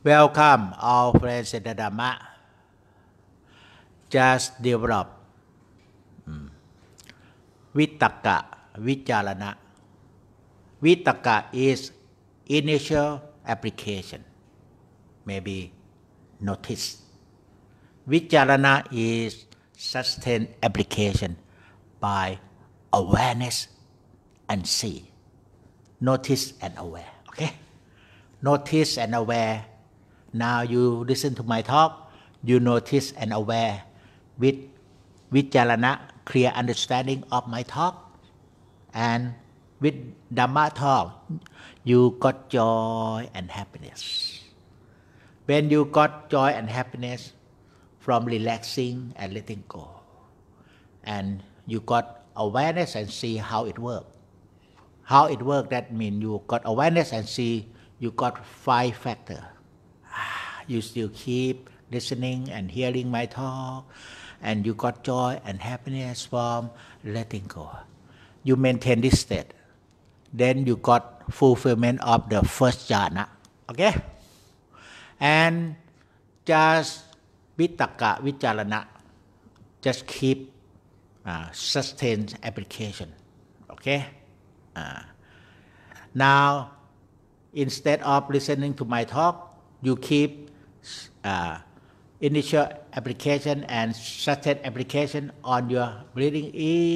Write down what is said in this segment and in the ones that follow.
Welcome all friends in the Dhamma. Just develop Vitakka, Vicharana. Vitakka is initial application, maybe notice. Vicharana is sustained application by awareness and see. Notice and aware, okay? Notice and aware. Now you listen to my talk, you notice and aware with Vicharana, clear understanding of my talk, and with Dhamma talk, you got joy and happiness. When you got joy and happiness from relaxing and letting go, and you got awareness and see how it works. How it works, that means you got awareness and see you got 5 factors. You still keep listening and hearing my talk, and you got joy and happiness from letting go. You maintain this state. Then you got fulfillment of the first jhana. Okay? And just Vitakka, Vicharana, just keep sustained application. Okay? Now, instead of listening to my talk, you keep initial application and sustained application on your breathing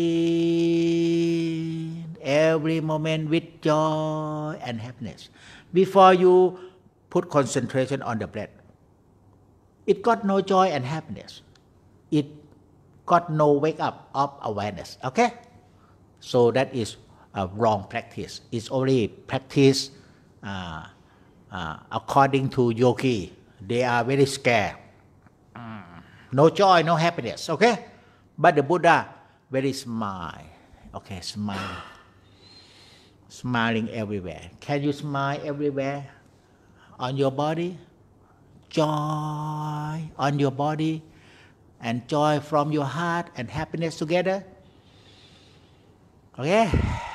in every moment with joy and happiness. Before you put concentration on the breath, it got no joy and happiness. It got no wake up of awareness. Okay? So that is a wrong practice. It's only practice according to yogi. They are very scared. No joy, no happiness. Okay? But the Buddha very smile. Okay, smiling. Smiling everywhere. Can you smile everywhere? On your body? Joy on your body and joy from your heart and happiness together. Okay?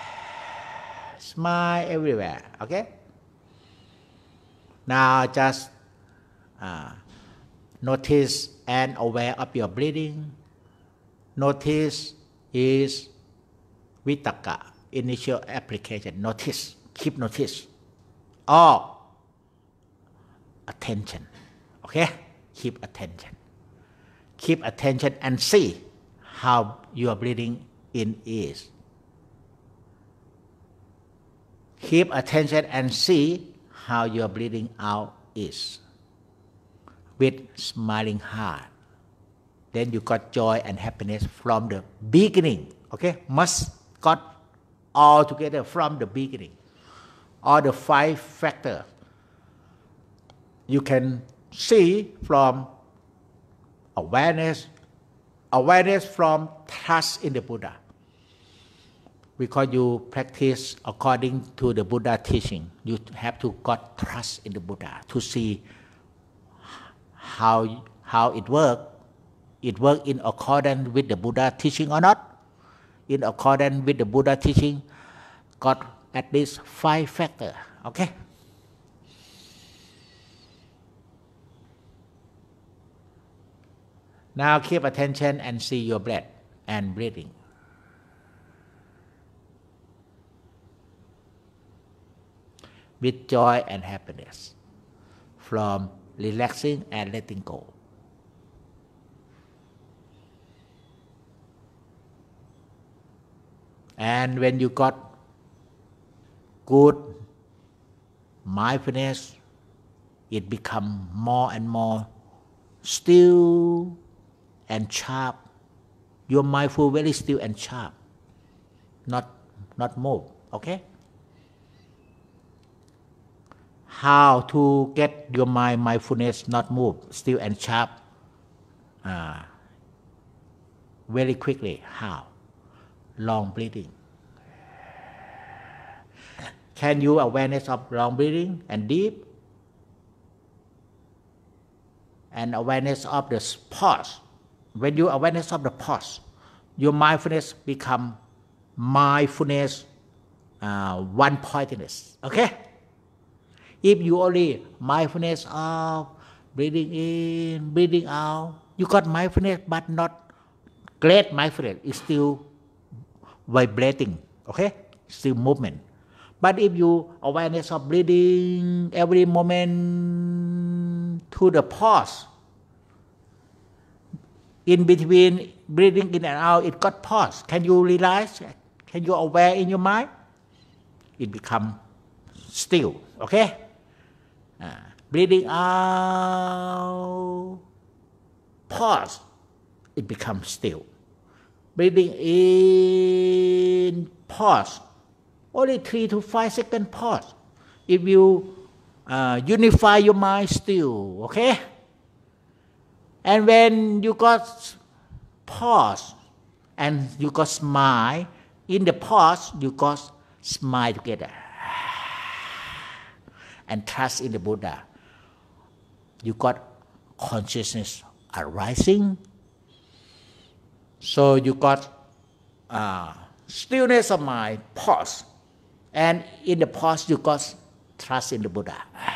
Smile everywhere. Okay? Now just notice and aware of your breathing. Notice is Vitakka, initial application. Notice, keep notice. Or attention. Okay? Keep attention. Keep attention and see how your breathing in is. Keep attention and see how your breathing out is. With smiling heart. Then you got joy and happiness from the beginning. Okay? Must got all together from the beginning. All the 5 factors. You can see from awareness from trust in the Buddha. Because you practice according to the Buddha teaching, you have to got trust in the Buddha to see how it works. It works in accordance with the Buddha teaching or not. In accordance with the Buddha teaching, got at least 5 factors. Okay? Now keep attention and see your breath and breathing. With joy and happiness from relaxing and letting go. And when you got good mindfulness, it become more and more still and sharp. Your mindful very still and sharp, not move. Okay? How to get your mindfulness not move, still and sharp very quickly? How? Long breathing. Can you awareness of long breathing and deep? And awareness of the pause. When you awareness of the pause, your mindfulness become mindfulness one-pointedness. Okay? If you only mindfulness of breathing in, breathing out, you got mindfulness but not great mindfulness. It's still vibrating, okay? Still movement. But if you awareness of breathing every moment to the pause, in between breathing in and out, it got pause. Can you realize? Can you aware in your mind? It become still, okay? Breathing out, pause, it becomes still. Breathing in, pause, only 3 to 5 seconds pause. If you unify your mind still, okay? And when you got pause and you got smile, in the pause you got smile together. And trust in the Buddha. You got consciousness arising. So you got stillness of mind, pause. And in the pause you got trust in the Buddha.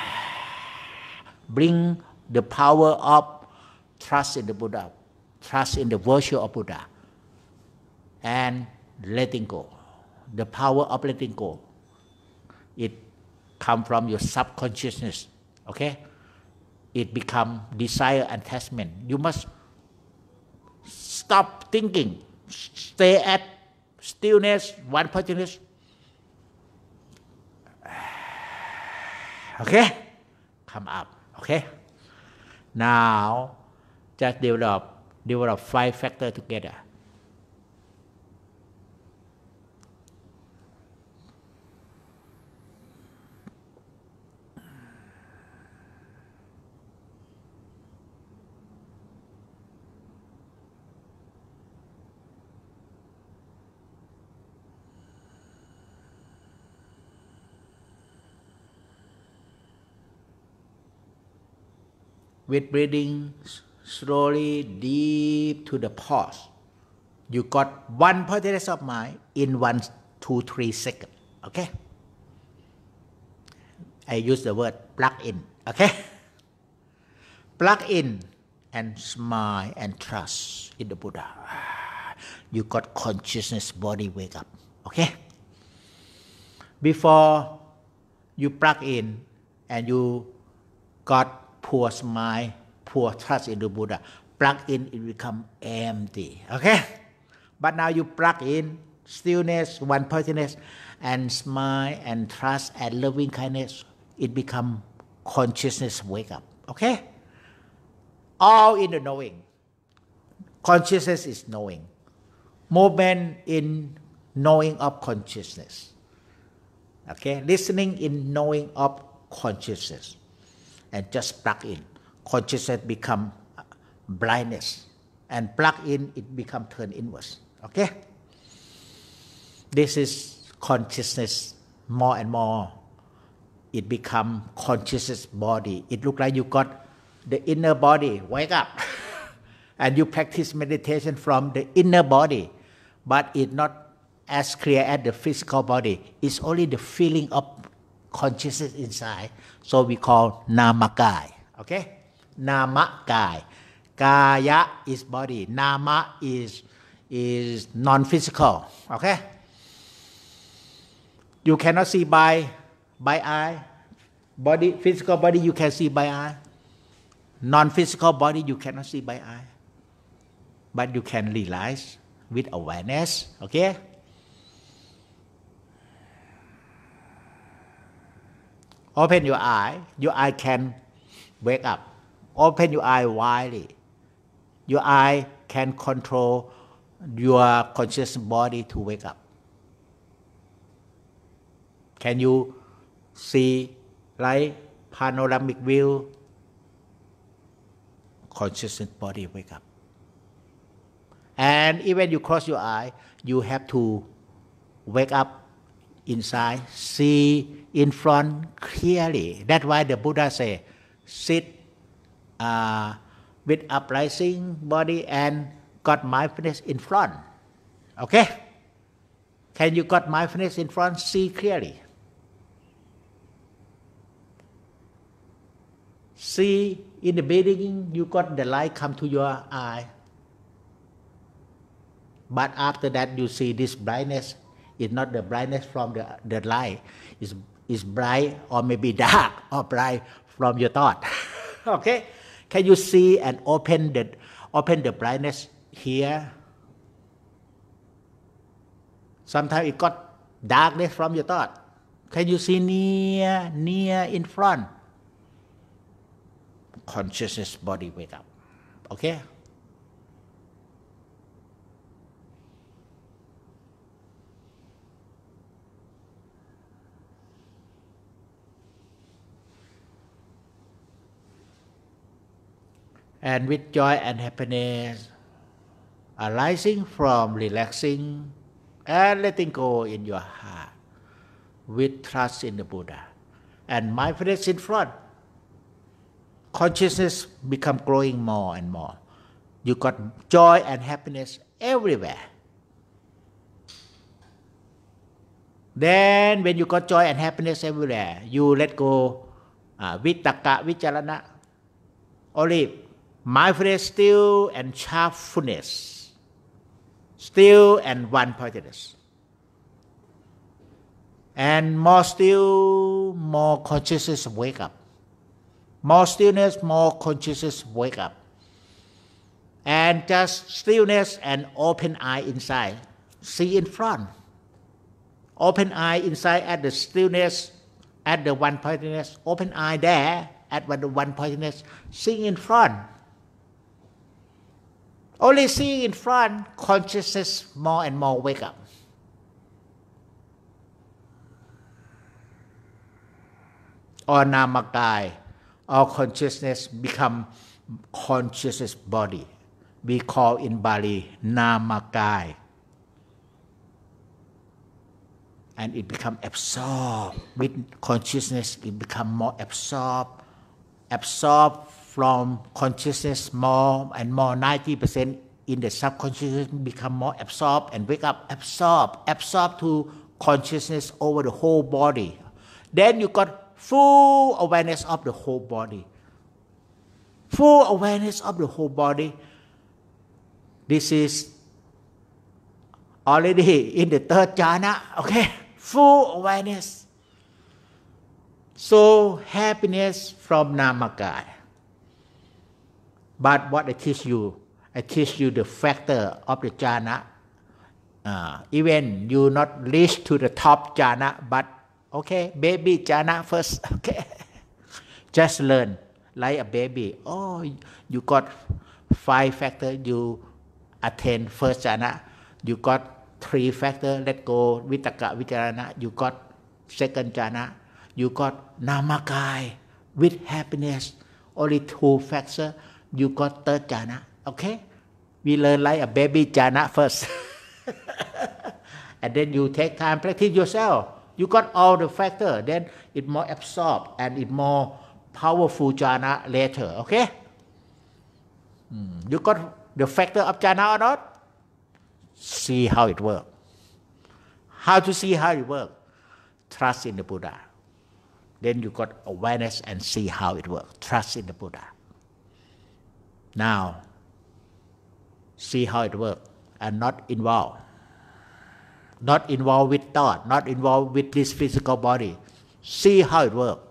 Bring the power of trust in the Buddha, trust in the virtue of Buddha, and letting go. The power of letting go, it comes from your subconsciousness, okay? It becomes desire and attachment. You must stop thinking, stay at stillness, one personness. Okay? Come up, okay? Now, just develop 5 factors together. With breathing slowly deep to the pause, you got 1 presence of mind in 1, 2, 3 seconds. Okay? I use the word plug in. Okay? Plug in and smile and trust in the Buddha. You got consciousness, body wake up. Okay? Before you plug in and you got poor smile, poor trust in the Buddha, plug in, it become empty. Okay? But now you plug in stillness, one personness, and smile and trust and loving kindness, it become consciousness wake up. Okay? All in the knowing. Consciousness is knowing. Movement in knowing of consciousness. Okay? Listening in knowing of consciousness. And just plug in. Consciousness become blindness. And plug in, it become turn inwards. Okay? This is consciousness more and more. It become consciousness body. It look like you got the inner body, wake up. And you practice meditation from the inner body. But it's not as clear as the physical body. It's only the feeling of consciousness inside. So we call namakai. Okay? Namakai. Kaya is body. Nama is non-physical. Okay? You cannot see by eye. Body, physical body you can see by eye. Non-physical body you cannot see by eye. But you can realize with awareness. Okay? Open your eye can wake up. Open your eye widely. Your eye can control your conscious body to wake up. Can you see like panoramic view? Conscious body wake up. And even you close your eye, you have to wake up inside, see in front clearly. That's why the Buddha say, sit with uprising body and got mindfulness in front. Okay? Can you got mindfulness in front? See clearly. See, in the beginning, you got the light come to your eye. But after that, you see this brightness. It's not the brightness from the light. It's bright or maybe dark or bright from your thought. Okay? Can you see and open the brightness here? Sometimes it got darkness from your thought. Can you see near in front? Consciousness body wake up. Okay? And with joy and happiness arising from relaxing and letting go in your heart, with trust in the Buddha and mindfulness in front, consciousness become growing more and more. You got joy and happiness everywhere. Then when you got joy and happiness everywhere, you let go vitakka, vicharana, only mindfulness, still and sharpfulness, still and one-pointedness. And more still, more consciousness wake up. More stillness, more consciousness wake up. And just stillness and open eye inside. See in front. Open eye inside at the stillness, at the one-pointedness. Open eye there at the one-pointedness. See in front. Only seeing in front, consciousness more and more wake up. Or namakai, or consciousness become consciousness body. We call in Bali namakai. And it become absorbed. With consciousness, it become more absorbed. Absorbed from consciousness more and more. 90% in the subconscious become more absorbed and wake up. Absorb to consciousness over the whole body. Then you got full awareness of the whole body. Full awareness of the whole body. This is already in the third jhana. Okay, full awareness. So happiness from namakai. But what I teach you the factor of the jhana. Even you not reach to the top jhana, but okay, baby jhana first. Okay, just learn like a baby. Oh, you got 5 factors. You attain first jhana. You got 3 factors. Let go vitakka vicharana. You got second jhana. You got namakai with happiness. Only 2 factors. You got third jhana. Okay, we learn like a baby jhana first. And then you take time practice yourself. You got all the factors, then it more absorbed and it more powerful jhana later. Okay? You got the factor of jhana or not? See how it works. How to see how it works? Trust in the Buddha. Then you got awareness and see how it works. Trust in the Buddha. Now, see how it works and not involved. Not involved with thought, not involved with this physical body. See how it works.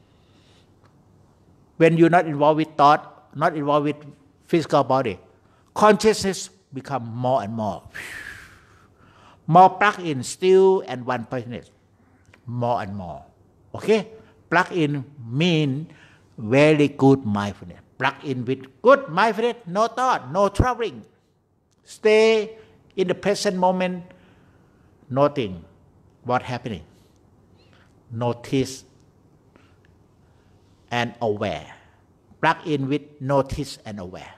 When you're not involved with thought, not involved with physical body, consciousness become more and more. More plug in, still and one-pointedness. More and more. Okay? Plug in mean very good mindfulness. Plug in with good mindfulness, no thought, no traveling. Stay in the present moment, noting what's happening. Notice and aware. Plug in with notice and aware.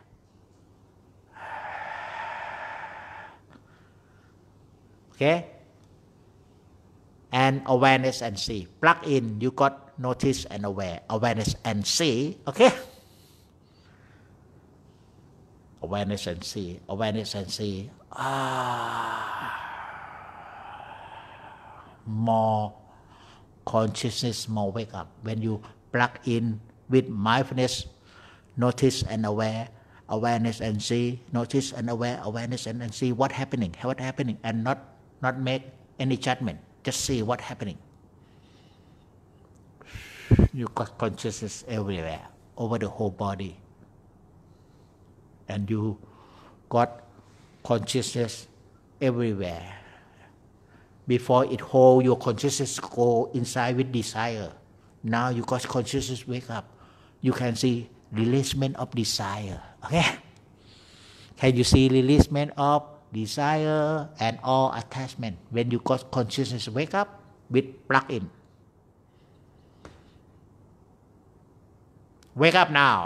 Okay? And awareness and see. Plug in, you got notice and aware. Awareness and see. Okay? Awareness and see. Awareness and see. More consciousness, more wake up. When you plug in with mindfulness, notice and aware, awareness and see, notice and aware, awareness and see what happening, and not make any judgment. Just see what happening. You got consciousness everywhere, over the whole body. And you got consciousness everywhere. Before it hold, your consciousness go inside with desire. Now you got consciousness wake up. You can see releasement of desire. Okay? Can you see releasement of desire and all attachment when you got consciousness wake up with plug in? Wake up now.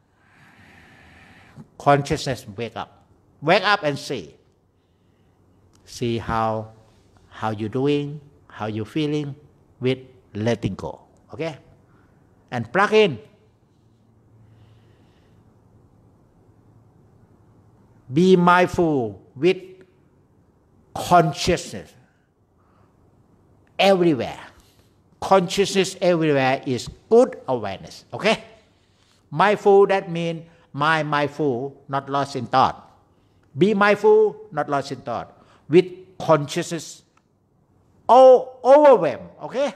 Consciousness wake up. Wake up and see. See how you doing, how you feeling with letting go. Okay? And plug in. Be mindful with consciousness everywhere. Consciousness everywhere is good awareness. Okay? Mindful, that means mindful, not lost in thought. Be mindful, not lost in thought. With consciousness all overwhelmed. Okay?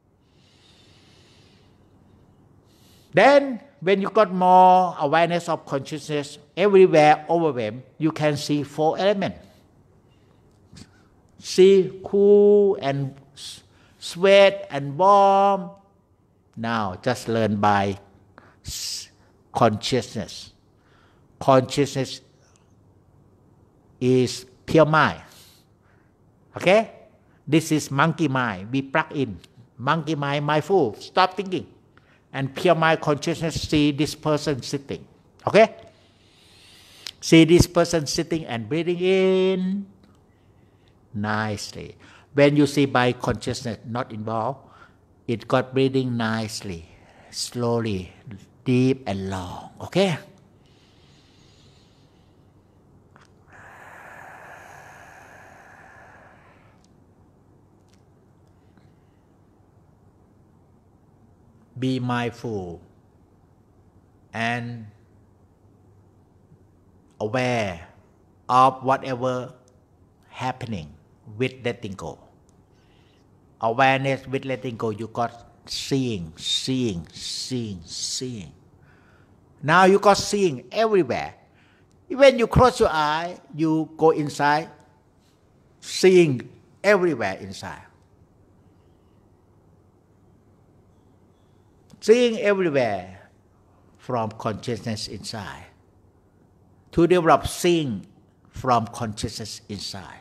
Then, when you got more awareness of consciousness everywhere overwhelmed, you can see 4 elements. See cool and sweat and warm. Now, just learn by consciousness. Consciousness is pure mind. Okay? This is monkey mind. We plug in. Monkey mind, mindful. Stop thinking. And pure mind consciousness see this person sitting. Okay? See this person sitting and breathing in nicely. When you see by consciousness not involved, it got breathing nicely, slowly, deep and long. Okay? Be mindful and aware of whatever happening with letting go. Awareness with letting go, you got seeing. Now you got seeing everywhere. When you close your eye, you go inside, seeing everywhere inside. Seeing everywhere from consciousness inside. To develop seeing from consciousness inside.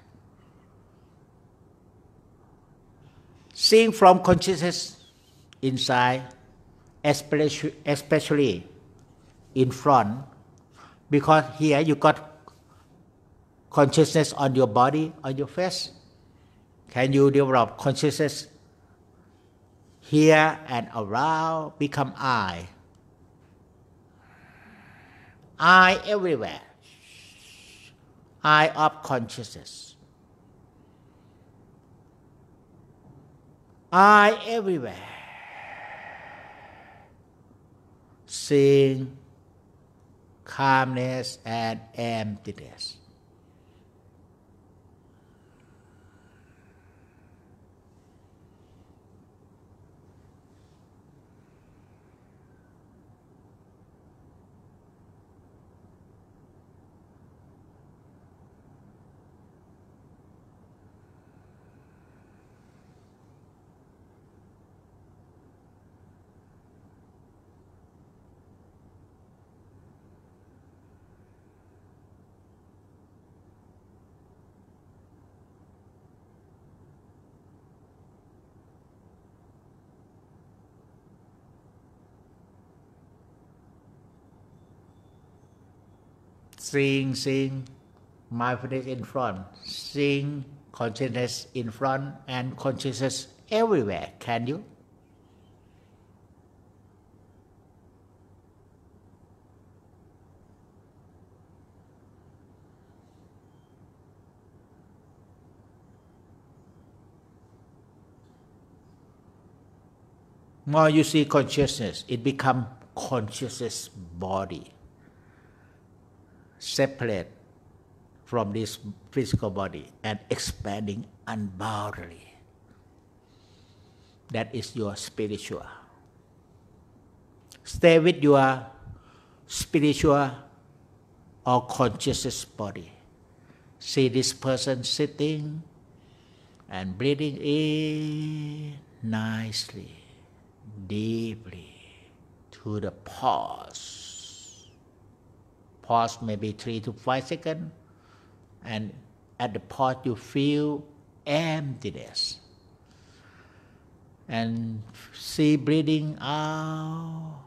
Seeing from consciousness inside, especially in front, because here you got consciousness on your body, on your face. Can you develop consciousness here and around, become I? I everywhere. I of consciousness. I everywhere. Seeing calmness and emptiness. Seeing mindfulness in front, seeing consciousness in front and consciousness everywhere. Can you? More you see consciousness, it becomes consciousness body, separate from this physical body and expanding unboundedly. That is your spiritual. Stay with your spiritual or consciousness body. See this person sitting and breathing in nicely, deeply to the pause. Pause maybe 3 to 5 seconds, and at the pause you feel emptiness. And see breathing out,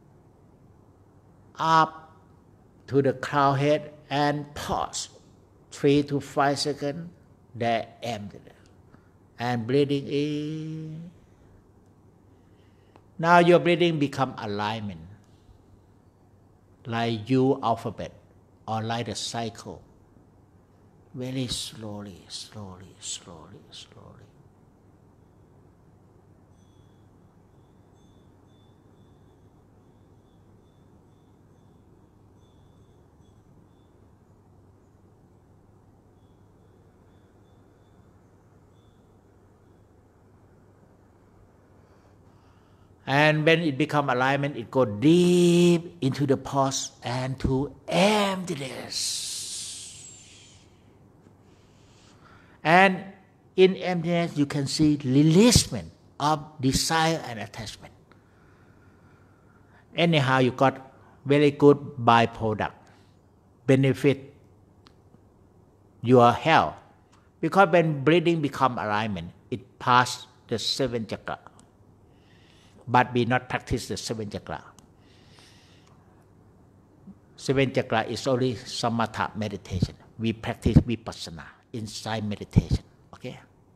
up to the crown head and pause 3 to 5 seconds, there emptiness. And breathing in. Now your breathing become alignment, like U alphabet or like the cycle. Very slowly, slowly, slowly, slowly. And when it become alignment, it go deep into the pause and to emptiness. And in emptiness, you can see releasement of desire and attachment. Anyhow, you got very good byproduct, benefit your health. Because when breathing become alignment, it pass the 7 chakra. But we not practice the 7 chakra. 7 chakra is only samatha meditation. We practice vipassana, inside meditation. Okay?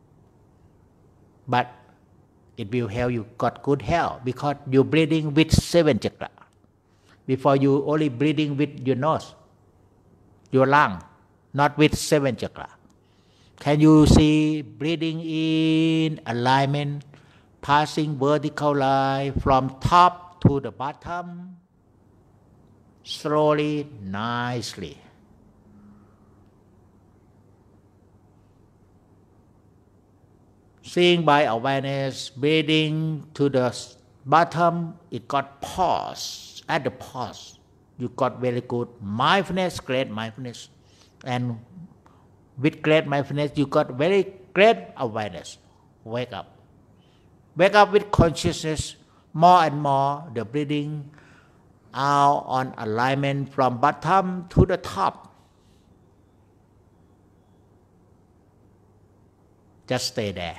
But it will help you got good health because you're breathing with 7 chakra. Before you only breathing with your nose, your lung, not with 7 chakra. Can you see breathing in alignment, passing vertical line from top to the bottom, slowly, nicely. Seeing by awareness, breathing to the bottom, it got pause. At the pause, you got very good mindfulness, great mindfulness. And with great mindfulness, you got very great awareness. Wake up. Wake up with consciousness more and more, the breathing out on alignment from bottom to the top. Just stay there.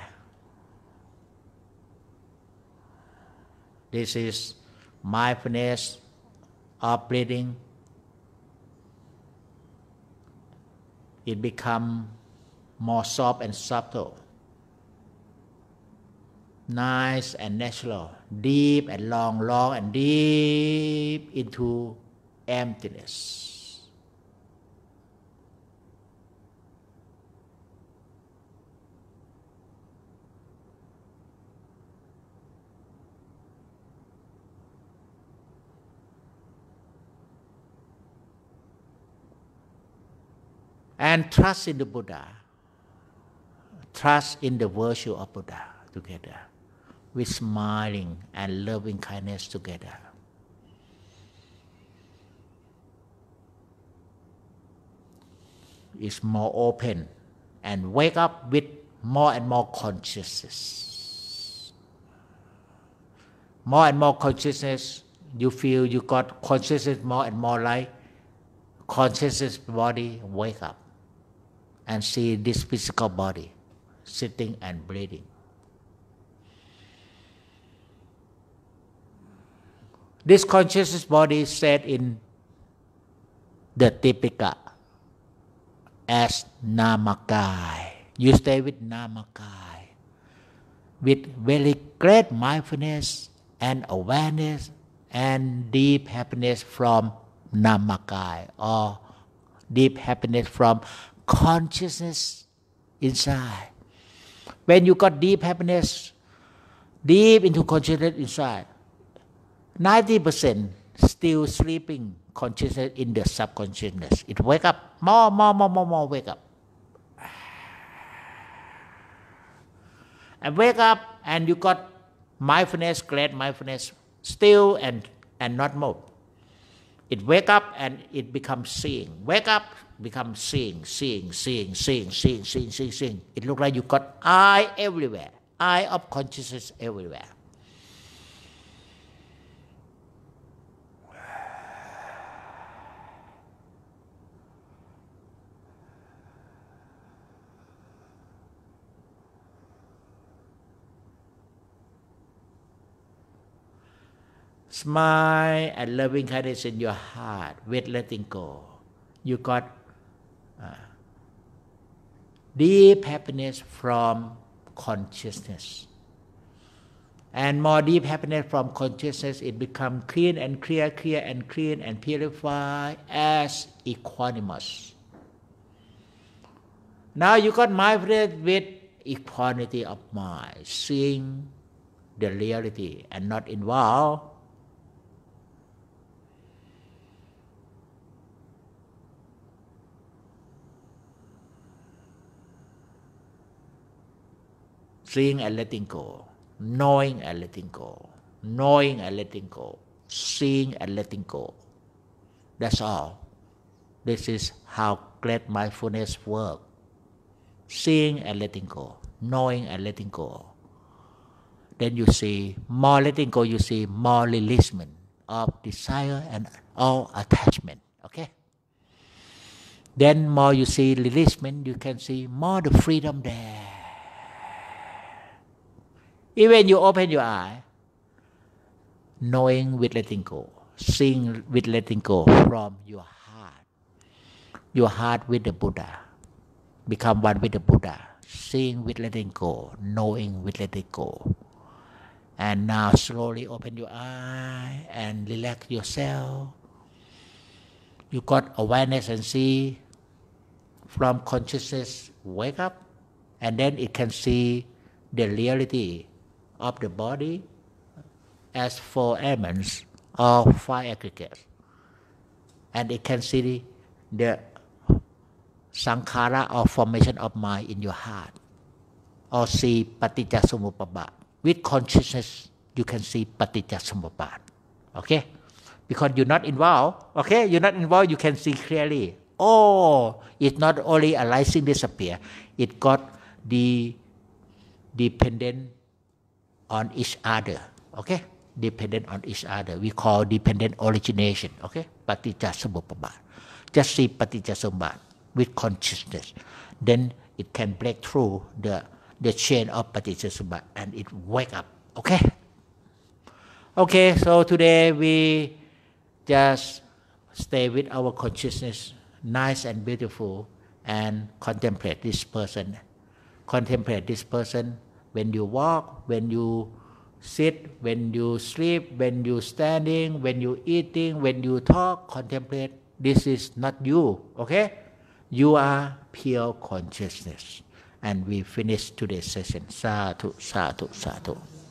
This is mindfulness of breathing. It becomes more soft and subtle. Nice and natural, deep and long, long and deep into emptiness. And trust in the Buddha, trust in the virtue of Buddha together, with smiling and loving kindness together. It's more open and wake up with more and more consciousness. More and more consciousness, you feel you got consciousness more and more like consciousness body, wake up and see this physical body sitting and breathing. This consciousness body set in the Tipika as Namakai. You stay with Namakai with very great mindfulness and awareness and deep happiness from Namakai, or deep happiness from consciousness inside. When you got deep happiness, deep into consciousness inside, 90% still sleeping consciousness in the subconsciousness. It wake up, more, wake up. And wake up and you got mindfulness, great mindfulness, still and not move. It wake up and it becomes seeing. Wake up, becomes seeing. It looks like you got eye everywhere, eye of consciousness everywhere. Smile and loving kindness in your heart with letting go. You got deep happiness from consciousness. And more deep happiness from consciousness, it becomes clean and clear and clean and purified as equanimous. Now you got mindfulness with equanimity of mind, seeing the reality and not involved. Seeing and letting go, knowing and letting go, knowing and letting go, seeing and letting go. That's all. This is how great mindfulness works. Seeing and letting go, knowing and letting go. Then you see more letting go, you see more releasement of desire and all attachment. Okay? Then more you see releasement, you can see more the freedom there. Even you open your eye, knowing with letting go, seeing with letting go from your heart with the Buddha. Become one with the Buddha, seeing with letting go, knowing with letting go. And now slowly open your eye and relax yourself. You got awareness and see from consciousness, wake up, and then it can see the reality of the body as 4 elements or 5 aggregates. And it can see the sankhara or formation of mind in your heart. Or see paticca samuppada. With consciousness, you can see paticca samuppada. Okay? Because you're not involved. Okay? You're not involved, you can see clearly. Oh, it's not only arising, disappear. It got the dependent on each other. Okay? Dependent on each other. We call dependent origination. Okay? Paticca samuppada. Just see paticca samuppada with consciousness. Then it can break through the chain of paticca samuppada and it wake up. Okay? Okay, so today we just stay with our consciousness, nice and beautiful, and contemplate this person. Contemplate this person when you walk, when you sit, when you sleep, when you standing, when you eating, when you talk, contemplate. This is not you, okay? You are pure consciousness. And we finish today's session. Sadhu, sadhu, sadhu.